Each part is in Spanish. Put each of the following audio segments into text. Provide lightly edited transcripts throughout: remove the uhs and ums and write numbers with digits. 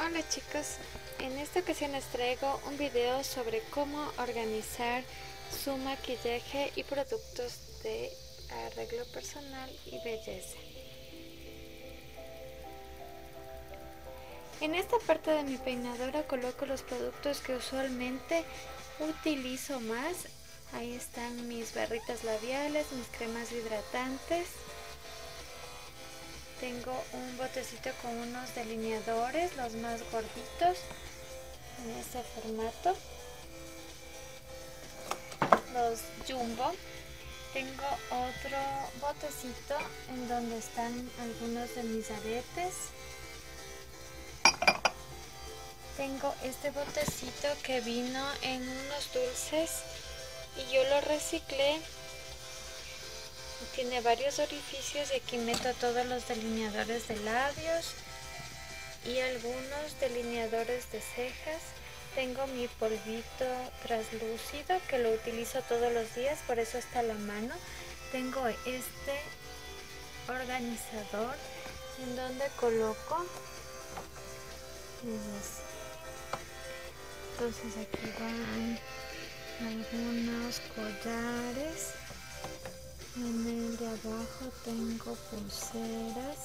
Hola chicos, en esta ocasión les traigo un video sobre cómo organizar su maquillaje y productos de arreglo personal y belleza. En esta parte de mi peinadora coloco los productos que usualmente utilizo más. Ahí están mis barritas labiales, mis cremas hidratantes. Tengo un botecito con unos delineadores, los más gorditos, en este formato. Los Jumbo. Tengo otro botecito en donde están algunos de mis aretes. Tengo este botecito que vino en unos dulces y yo lo reciclé. Tiene varios orificios y aquí meto todos los delineadores de labios y algunos delineadores de cejas. Tengo mi polvito translúcido que lo utilizo todos los días, por eso está a la mano. Tengo este organizador en donde coloco. Entonces aquí van algunos collares. En el de abajo tengo pulseras.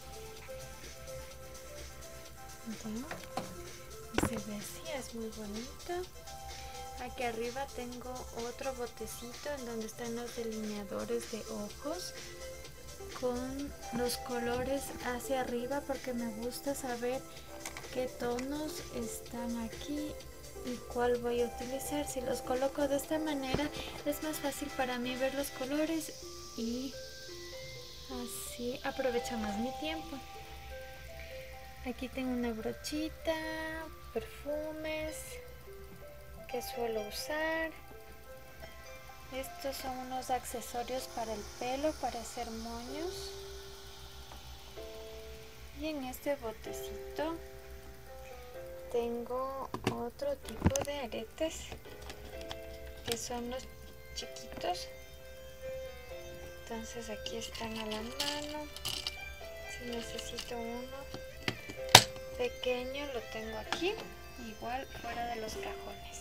¿Ya? Se ve así, es muy bonito. Aquí arriba tengo otro botecito en donde están los delineadores de ojos con los colores hacia arriba porque me gusta saber qué tonos están aquí y cuál voy a utilizar. Si los coloco de esta manera es más fácil para mí ver los colores y así aprovecho más mi tiempo. Aquí tengo una brochita, perfumes que suelo usar. Estos son unos accesorios para el pelo, para hacer moños. Y en este botecito tengo otro tipo de aretes que son los chiquitos. Entonces aquí están a la mano. Si necesito uno pequeño lo tengo aquí, igual fuera de los cajones.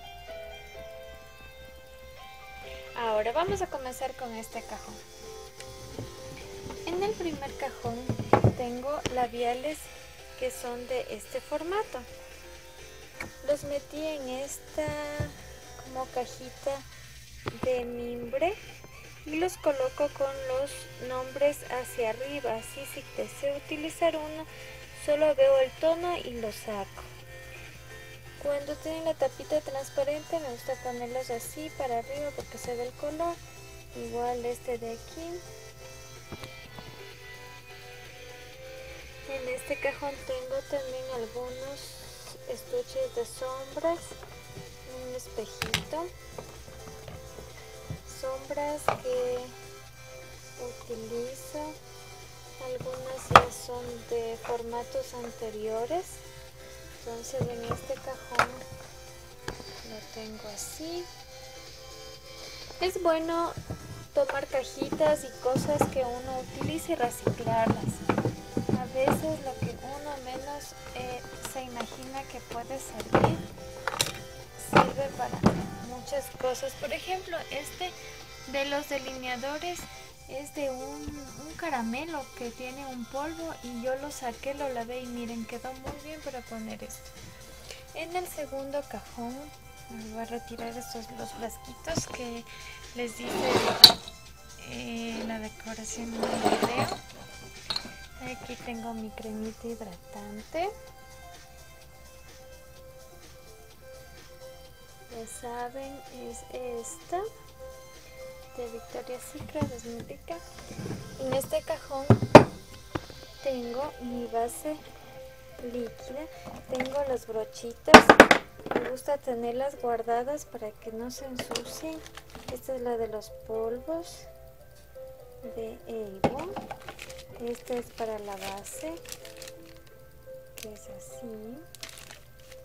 Ahora vamos a comenzar con este cajón. En el primer cajón tengo labiales que son de este formato. Los metí en esta como cajita de mimbre y los coloco con los nombres hacia arriba. Así si deseo utilizar uno, solo veo el tono y lo saco. Cuando tienen la tapita transparente me gusta ponerlos así para arriba porque se ve el color. Igual este de aquí. En este cajón tengo también algunos estuches de sombras, un espejito, sombras que utilizo, algunas ya son de formatos anteriores, entonces en este cajón lo tengo así. Es bueno tomar cajitas y cosas que uno utilice y reciclarlas. A veces lo que uno menos se imagina que puede servir, sirve para muchas cosas. Por ejemplo, este de los delineadores es de un caramelo que tiene un polvo y yo lo saqué, lo lavé y miren, quedó muy bien para poner esto. En el segundo cajón voy a retirar los frasquitos que les dije la decoración en el video. Aquí tengo mi cremita hidratante. Ya saben, es esta de Victoria's Secret, es muy rica. En este cajón tengo mi base líquida, tengo las brochitas, me gusta tenerlas guardadas para que no se ensucien. Esta es la de los polvos de Avon. Esta es para la base, que es así.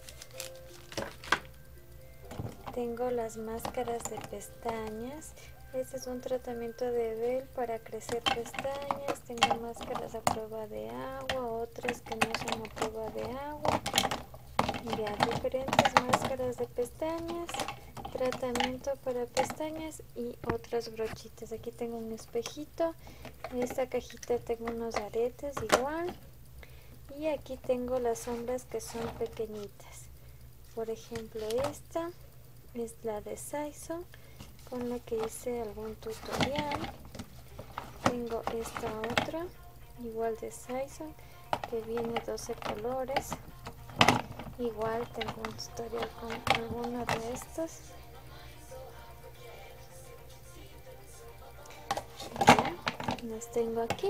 Tengo las máscaras de pestañas. Este es un tratamiento de Bell para crecer pestañas. Tengo máscaras a prueba de agua, otras que no son a prueba de agua. Ya, diferentes máscaras de pestañas, tratamiento para pestañas y otras brochitas. Aquí tengo un espejito. En esta cajita tengo unos aretes igual. Y aquí tengo las sombras que son pequeñitas. Por ejemplo, esta es la de Saison, con la que hice algún tutorial. Tengo esta otra, igual de Saison, que viene 12 colores. Igual tengo un tutorial con alguno de estos. Ya, las tengo aquí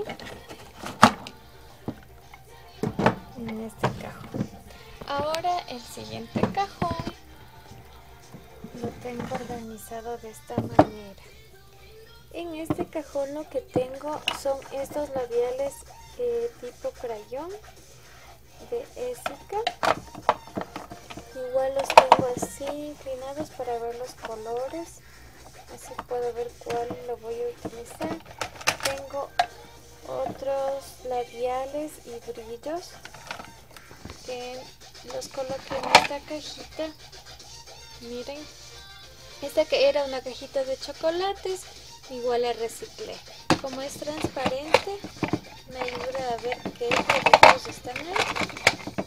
en este cajón. Ahora el siguiente cajón lo tengo organizado de esta manera. En este cajón lo que tengo son estos labiales tipo crayón de Essica. Igual los tengo así inclinados para ver los colores, así puedo ver cuál lo voy a utilizar. Tengo otros labiales y brillos que los coloqué en esta cajita. Miren, esta que era una cajita de chocolates, igual la reciclé. Como es transparente, me ayuda a ver qué productos están ahí.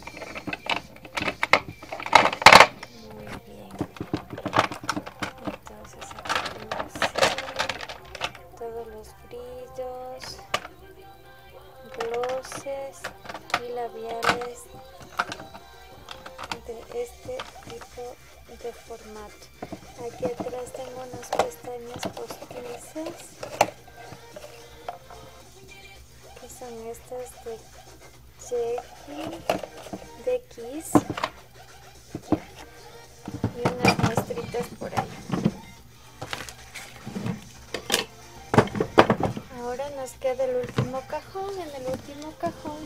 Brillos, glosses y labiales de este tipo de formato. Aquí atrás tengo unas pestañas postizas, que son estas de Jekyll, de Kiss, y unas muestritas por ahí. Ahora nos queda el último cajón. En el último cajón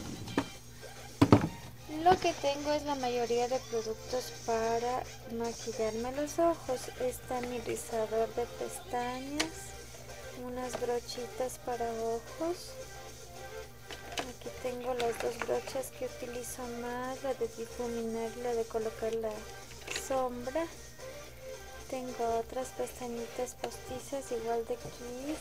lo que tengo es la mayoría de productos para maquillarme los ojos. Está mi rizador de pestañas, unas brochitas para ojos. Aquí tengo las dos brochas que utilizo más, la de difuminar y la de colocar la sombra. Tengo otras pestañitas postizas igual de Kiss.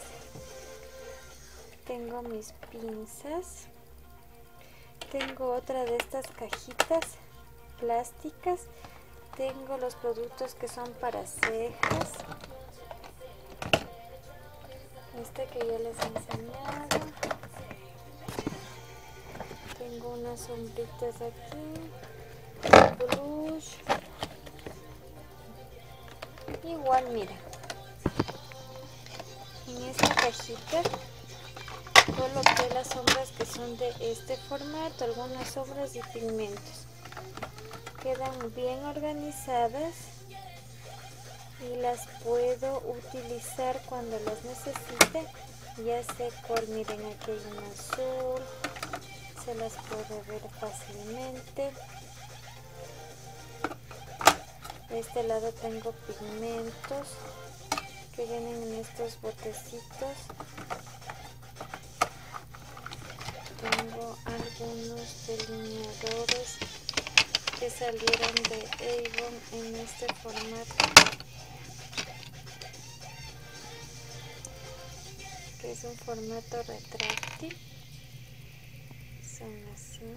Tengo mis pinzas. Tengo otra de estas cajitas plásticas. Tengo los productos que son para cejas. Este que ya les he enseñado. Tengo unas sombritas aquí. Blush. Igual, miren. En esta cajita coloqué las sombras que son de este formato, algunas sombras y pigmentos. Quedan bien organizadas y las puedo utilizar cuando las necesite. Ya sé cuál, miren, aquí hay un azul, se las puede ver fácilmente. De este lado tengo pigmentos que vienen en estos botecitos. Tengo algunos delineadores que salieron de Avon en este formato, que es un formato retráctil. Son así.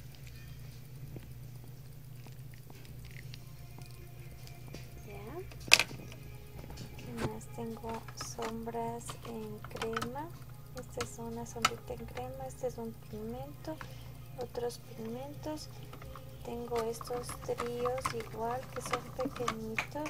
Ya. ¿Qué más? Tengo sombras en crema. Esta es una sombrita en crema, este es un pigmento, otros pigmentos. Tengo estos tríos igual que son pequeñitos.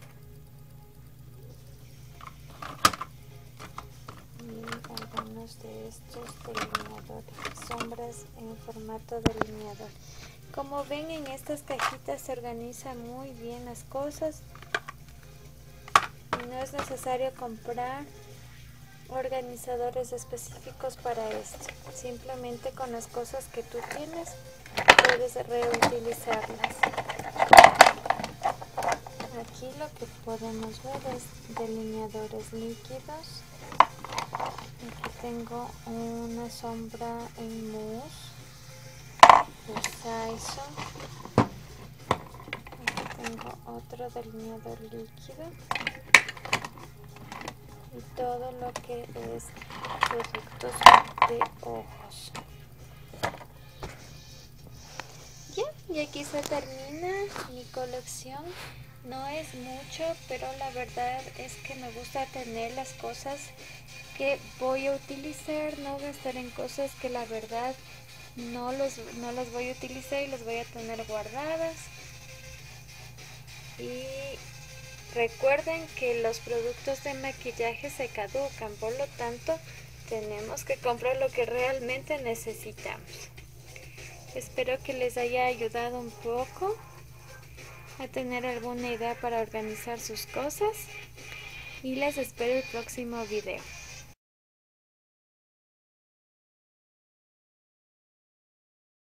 Y algunos de estos delineadores, sombras en formato delineador. Como ven, en estas cajitas se organizan muy bien las cosas. Y no es necesario comprar organizadores específicos para esto. Simplemente con las cosas que tú tienes puedes reutilizarlas. aquí lo que podemos ver es delineadores líquidos. Aquí tengo una sombra en mousse de Saison. Aquí tengo otro delineador líquido. Y todo lo que es productos de ojos. Ya, y aquí se termina mi colección. No es mucho, pero la verdad es que me gusta tener las cosas que voy a utilizar, no gastar en cosas que la verdad no las voy a utilizar y las voy a tener guardadas. Y recuerden que los productos de maquillaje se caducan, por lo tanto tenemos que comprar lo que realmente necesitamos. Espero que les haya ayudado un poco a tener alguna idea para organizar sus cosas y les espero el próximo video.